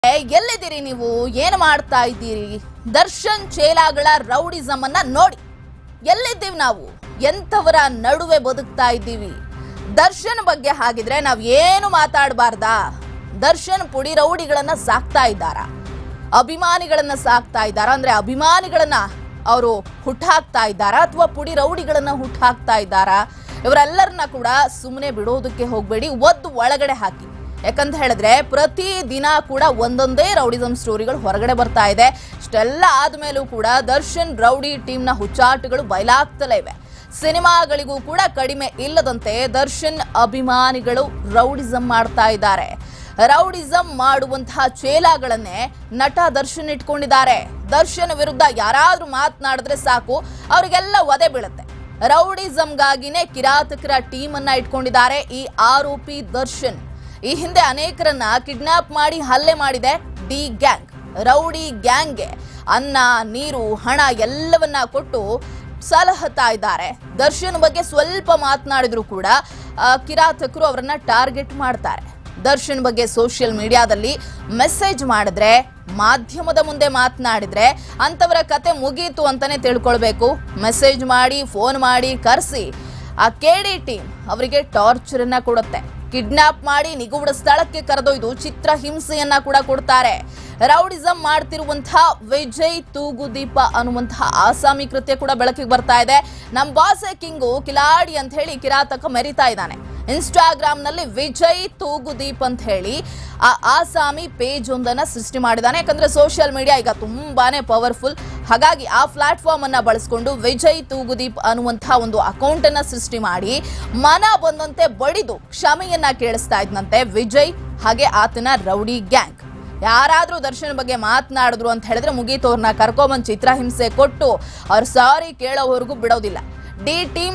ಎಲ್ಲಿದ್ದೀರಿ ನೀವು? ಏನು ಮಾಡ್ತಾ ಇದ್ದೀರಿ? ದರ್ಶನ್ ಚೇಲಾಗಳ ರೌಡಿಸಮ್ ಅನ್ನ ನೋಡಿ. ಎಲ್ಲಿದ್ದೀವಿ ನಾವು? ಎಂತವರ ನಡುವೆ ಬದುಕ್ತಾ ಇದ್ದೀವಿ? ದರ್ಶನ್ ಬಗ್ಗೆ ಹಾಗಿದ್ರೆ ನಾವ್ ಏನು ಮಾತಾಡಬಾರ್ದಾ? ದರ್ಶನ್ ಪುಡಿ ರೌಡಿಗಳನ್ನ ಸಾಕ್ತಾ ಇದ್ದಾರ, ಅಭಿಮಾನಿಗಳನ್ನ ಸಾಕ್ತಾ ಇದ್ದಾರ, ಅಂದ್ರೆ ಅಭಿಮಾನಿಗಳನ್ನ ಅವರು ಹುಟ್ಟಾಕ್ತಾ ಇದ್ದಾರ ಅಥವಾ ಪುಡಿ ರೌಡಿಗಳನ್ನ ಹುಟ್ಟಾಕ್ತಾ ಇದ್ದಾರ? ಇವರೆಲ್ಲರನ್ನ ಕೂಡ ಸುಮ್ಮನೆ ಬಿಡೋದಕ್ಕೆ ಹೋಗ್ಬೇಡಿ, ಒದ್ದು ಒಳಗಡೆ ಹಾಕಿ. ಯಾಕಂತ ಹೇಳಿದ್ರೆ ಪ್ರತಿ ದಿನ ಕೂಡ ಒಂದೊಂದೇ ರೌಡಿಸಮ್ ಸ್ಟೋರಿಗಳು ಹೊರಗಡೆ ಬರ್ತಾ ಇದೆ. ಇಷ್ಟೆಲ್ಲ ಆದ್ಮೇಲೂ ಕೂಡ ದರ್ಶನ್ ರೌಡಿ ಟೀಮ್ನ ಹುಚ್ಚಾಟಗಳು ಬಯಲಾಗ್ತಲೇ ಇವೆ. ಸಿನಿಮಾಗಳಿಗೂ ಕೂಡ ಕಡಿಮೆ ಇಲ್ಲದಂತೆ ದರ್ಶನ್ ಅಭಿಮಾನಿಗಳು ರೌಡಿಸಮ್ ಮಾಡ್ತಾ ಇದ್ದಾರೆ. ರೌಡಿಸಮ್ ಮಾಡುವಂತಹ ಚೇಲಾಗಳನ್ನೇ ನಟ ದರ್ಶನ್ ಇಟ್ಕೊಂಡಿದ್ದಾರೆ. ದರ್ಶನ್ ವಿರುದ್ಧ ಯಾರಾದ್ರೂ ಮಾತನಾಡಿದ್ರೆ ಸಾಕು, ಅವರಿಗೆಲ್ಲ ಒದೆ ಬೀಳುತ್ತೆ. ರೌಡಿಸಮ್ಗಾಗಿನೇ ಕಿರಾತಕರ ಟೀಮ್ ಅನ್ನ ಇಟ್ಕೊಂಡಿದ್ದಾರೆ ಈ ಆರೋಪಿ ದರ್ಶನ್. ಈ ಹಿಂದೆ ಅನೇಕರನ್ನ ಕಿಡ್ನಾಪ್ ಮಾಡಿ ಹಲ್ಲೆ ಮಾಡಿದೆ ಡಿ ಗ್ಯಾಂಗ್. ರೌಡಿ ಗ್ಯಾಂಗ್ಗೆ ಅನ್ನ, ನೀರು, ಹಣ ಎಲ್ಲವನ್ನ ಕೊಟ್ಟು ಸಲಹುತ್ತಾ ಇದ್ದಾರೆ. ದರ್ಶನ್ ಬಗ್ಗೆ ಸ್ವಲ್ಪ ಮಾತನಾಡಿದ್ರು ಕೂಡ ಕಿರಾತಕರು ಅವರನ್ನ ಟಾರ್ಗೆಟ್ ಮಾಡ್ತಾರೆ. ದರ್ಶನ್ ಬಗ್ಗೆ ಸೋಷಿಯಲ್ ಮೀಡಿಯಾದಲ್ಲಿ ಮೆಸೇಜ್ ಮಾಡಿದ್ರೆ, ಮಾಧ್ಯಮದ ಮುಂದೆ ಮಾತನಾಡಿದ್ರೆ ಅಂತವರ ಕತೆ ಮುಗೀತು ಅಂತಾನೆ ತಿಳ್ಕೊಳ್ಬೇಕು. ಮೆಸೇಜ್ ಮಾಡಿ, ಫೋನ್ ಮಾಡಿ ಕರೆಸಿ ಆ ಕೆಡಿ ಟೀಮ್ ಅವರಿಗೆ ಟಾರ್ಚರ್ ಅನ್ನ ಕೊಡುತ್ತೆ. ಕಿಡ್ನಾಪ್ ಮಾಡಿ ನಿಗೂಢ ಸ್ಥಳಕ್ಕೆ ಕರೆದೊಯ್ದು ಚಿತ್ರ ಹಿಂಸೆಯನ್ನ ಕೂಡ ಕೊಡ್ತಾರೆ. ರೌಡಿಸಮ್ ಮಾಡ್ತಿರುವಂತಹ ವಿಜಯ್ ತೂಗುದೀಪ ಅನ್ನುವಂತಹ ಆಸಾಮಿ ಕೃತ್ಯ ಕೂಡ ಬೆಳಕಿಗೆ ಬರ್ತಾ ಇದೆ. ನಮ್ ಬಾಸೆ ಕಿಂಗು ಕಿಲಾಡಿ ಅಂತ ಹೇಳಿ ಕಿರಾತಕ ಮೆರಿತಾ ಇದ್ದಾನೆ. ಇನ್ಸ್ಟಾಗ್ರಾಮ್ ನಲ್ಲಿ ವಿಜಯ್ ತೂಗುದೀಪ್ ಅಂತ ಹೇಳಿ ಆ ಆಸಾಮಿ ಪೇಜ್ ಒಂದನ್ನ ಸೃಷ್ಟಿ ಮಾಡಿದಾನೆ. ಯಾಕಂದ್ರೆ ಸೋಷಿಯಲ್ ಮೀಡಿಯಾ ಈಗ ತುಂಬಾನೇ ಪವರ್ಫುಲ್. ಹಾಗಾಗಿ ಆ ಪ್ಲಾಟ್ಫಾರ್ಮ್ ಅನ್ನ ಬಳಸಿಕೊಂಡು ವಿಜಯ್ ತೂಗುದೀಪ್ ಅನ್ನುವಂತಹ ಒಂದು ಅಕೌಂಟ್ ಅನ್ನ ಸೃಷ್ಟಿ ಮಾಡಿ ಮನ ಬಂದಂತೆ ಬಡಿದು ಕ್ಷಮೆಯನ್ನ ಕೇಳಿಸ್ತಾ ಇದ್ನಂತೆ ವಿಜಯ್ ಹಾಗೆ ಆತನ ರೌಡಿ ಗ್ಯಾಂಗ್. ಯಾರಾದ್ರೂ ದರ್ಶನ್ ಬಗ್ಗೆ ಮಾತನಾಡಿದ್ರು ಅಂತ ಹೇಳಿದ್ರೆ ಮುಗೀತು, ಅವ್ರನ್ನ ಕರ್ಕೊಂಬಂದ್ ಚಿತ್ರಹಿಂಸೆ ಕೊಟ್ಟು ಅವ್ರ ಸಾರಿ ಕೇಳೋವರೆಗೂ ಬಿಡೋದಿಲ್ಲ. ಡಿ ಟೀಮ್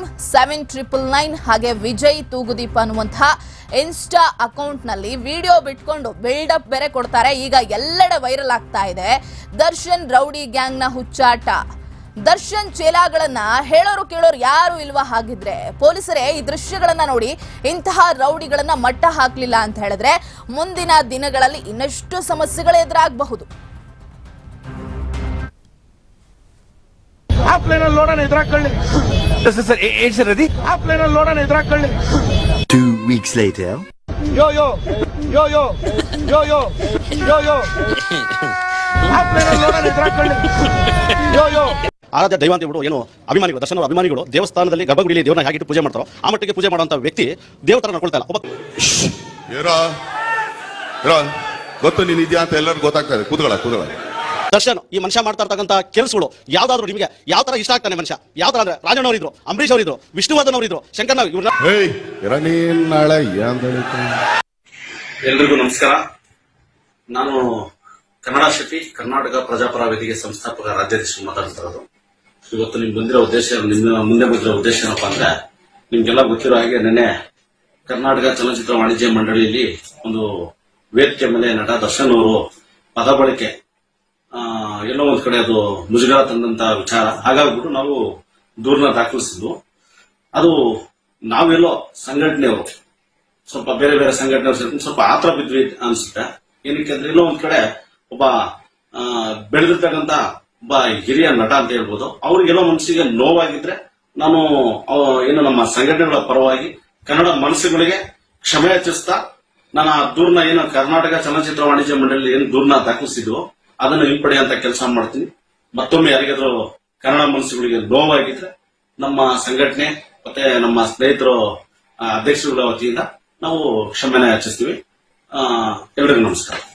7999 ಹಾಗೆ ವಿಜಯ್ ತೂಗುದೀಪ್ ಅನ್ನುವಂತಹ ಇನ್ಸ್ಟಾ ಅಕೌಂಟ್ ನಲ್ಲಿ ವಿಡಿಯೋ ಬಿಟ್ಕೊಂಡು ಬಿಲ್ಡಪ್ ಬೇರೆ ಕೊಡ್ತಾರೆ. ಈಗ ಎಲ್ಲೆಡೆ ವೈರಲ್ ಆಗ್ತಾ ಇದೆ ದರ್ಶನ್ ರೌಡಿ ಗ್ಯಾಂಗ್ ನ ಹುಚ್ಚಾಟ. ದರ್ಶನ್ ಚೇಲಾಗಳನ್ನ ಹೇಳೋರು ಕೇಳೋರು ಯಾರು ಇಲ್ವಾ? ಹಾಗಿದ್ರೆ ಪೊಲೀಸರೇ ಈ ದೃಶ್ಯಗಳನ್ನ ನೋಡಿ ಇಂತಹ ರೌಡಿಗಳನ್ನ ಮಟ್ಟ ಹಾಕ್ಲಿಲ್ಲ ಅಂತ ಹೇಳಿದ್ರೆ ಮುಂದಿನ ದಿನಗಳಲ್ಲಿ ಇನ್ನಷ್ಟು ಸಮಸ್ಯೆಗಳು ಎದುರಾಗಬಹುದು. ಆಫ್ಲೈನಲ್ಲಿ ನೋಡೋಣ, ಎದುರಾಕೊಳ್ಳಿ ಸರ್. ಏನ್ ಸರ್ ಅದಿ? ಆಫ್ಲೈನಲ್ಲಿ ನೋಡೋಣ, ಎದುರಾಕೊಳ್ಳಿ. 2 weeks later. ಯೋ ಯೋ ಯೋ ಯೋ ಯೋ ಯೋ ಯೋ ಯೋ ಆಫ್ಲೈನಲ್ಲಿ ನೋಡೋಣ, ಎದುರಾಕೊಳ್ಳಿ. ಯೋ ಯೋ ಆರಾಧ್ಯ ದೈವ ಅಂತ ಹೇಳ್ಬಿಟ್ಟು ಏನು ಅಭಿಮಾನಿಗಳು, ದರ್ಶನ ಅಭಿಮಾನಿಗಳು ದೇವಸ್ಥಾನದಲ್ಲಿ ಗರ್ಭಗುಡಿಯಲ್ಲಿ ದೇವರನ್ನ ಹಾಕಿಟ್ಟು ಪೂಜೆ ಮಾಡ್ತಾರೋ ಆ ಮಟ್ಟಿಗೆ ಪೂಜೆ ಮಾಡುವಂತ ವ್ಯಕ್ತಿ ದೇವತರ ನಡ್ಕೊಳ್ತಾ ಇಲ್ಲ. ಗೊತ್ತು ನೀನ್ ಇದೆಯಾ ಅಂತ ಎಲ್ಲರಿಗೂ ಗೊತ್ತಾಗ್ತದೆ. ಕೂತ್ಕೊಳ್ಳ. ದರ್ಶನ್ ಈ ಮನುಷ್ಯ ಮಾಡ್ತಾ ಇರ್ತಕ್ಕಂಥ ಕೆಲಸಗಳು ಯಾವ್ದಾದ್ರು ನಿಮಗೆ ಯಾವ ತರ ಇಷ್ಟ ಆಗ್ತಾನೆ ಮನುಷ್ಯ? ಯಾವ ತರ ಅಂದ್ರೆ ರಾಜಣ್ಣ ಅವರಿದ್ರು, ಅಂಬರೀಶ್ ಅವರಿದ್ರು, ವಿಷ್ಣುವರ್ಧನ್ ಅವರಿದ್ರು, ಶಂಕರ್ ಎಲ್ರಿಗೂ ನಮಸ್ಕಾರ. ನಾನು ಕನ್ನಡ ಶೆಟ್ಟಿ, ಕರ್ನಾಟಕ ಪ್ರಜಾಪರ ವೇದಿಕೆ ಸಂಸ್ಥಾಪಕ ರಾಜ್ಯಾಧ್ಯಕ್ಷರು ಮಾತಾಡ್ತಿರೋದು. ಇವತ್ತು ನಿಮ್ಗೆ ಬಂದಿರೋ ಉದ್ದೇಶ, ನಿಮ್ಮ ಮುಂದೆ ಬಂದಿರೋ ಉದ್ದೇಶ ಏನಪ್ಪಾ ಅಂದ್ರೆ, ನಿಮ್ಗೆಲ್ಲ ಗೊತ್ತಿರೋ ಹಾಗೆ ನೆನ್ನೆ ಕರ್ನಾಟಕ ಚಲನಚಿತ್ರ ವಾಣಿಜ್ಯ ಮಂಡಳಿಯಲ್ಲಿ ಒಂದು ವೇದಿಕೆ ಮೇಲೆ ನಟ ದರ್ಶನ್ ಅವರು ಪದ ಬಳಕೆ ಎಲ್ಲೋ ಒಂದ್ ಕಡೆ ಅದು ಮುಜುಗರ ತಂದಂತ ವಿಚಾರ. ಹಾಗಾಗ್ಬಿಟ್ಟು ನಾವು ದೂರನ್ನ ದಾಖಲಿಸಿದ್ವು. ಅದು ನಾವೆಲ್ಲೋ ಸಂಘಟನೆಯವರು, ಸ್ವಲ್ಪ ಬೇರೆ ಬೇರೆ ಸಂಘಟನೆಯವರು ಸೇರ್ಕೊಂಡು ಸ್ವಲ್ಪ ಆತರ ಬಿದ್ವಿ ಅನ್ಸುತ್ತೆ. ಏನಕ್ಕೆ ಅಂದ್ರೆ ಎಲ್ಲೋ ಒಂದ್ ಕಡೆ ಒಬ್ಬ ಬೆಳೆದಿರ್ತಕ್ಕಂತ ಒಬ್ಬ ಹಿರಿಯ ನಟ ಅಂತ ಹೇಳ್ಬೋದು, ಅವ್ರಿಗೆಲ್ಲೋ ಮನಸ್ಸಿಗೆ ನೋವಾಗಿದ್ರೆ ನಾನು ಏನು ನಮ್ಮ ಸಂಘಟನೆಗಳ ಪರವಾಗಿ ಕನ್ನಡ ಮನಸ್ಸುಗಳಿಗೆ ಕ್ಷಮೆ ಯಾಚಿಸ್ತಾ ನಾನು ಆ ದೂರನ್ನ ಏನು ಕರ್ನಾಟಕ ಚಲನಚಿತ್ರ ವಾಣಿಜ್ಯ ಮಂಡಳಿ ಏನು ದೂರನ್ನ ದಾಖಲಿಸಿದ್ವು ಅದನ್ನು ಹಿಂಪಡೆಯುವಂತ ಕೆಲಸ ಮಾಡ್ತೀನಿ. ಮತ್ತೊಮ್ಮೆ ಯಾರಿಗಾದ್ರೂ ಕನ್ನಡ ಮನಸ್ಸುಗಳಿಗೆ ನೋವಾಗಿದ್ರೆ ನಮ್ಮ ಸಂಘಟನೆ ಮತ್ತೆ ನಮ್ಮ ಸ್ನೇಹಿತರು ಅಧ್ಯಕ್ಷರುಗಳ ವತಿಯಿಂದ ನಾವು ಕ್ಷಮೆನ ಯಾಚಿಸ್ತೀವಿ. ಎಲ್ರಿಗೂ ನಮಸ್ಕಾರ.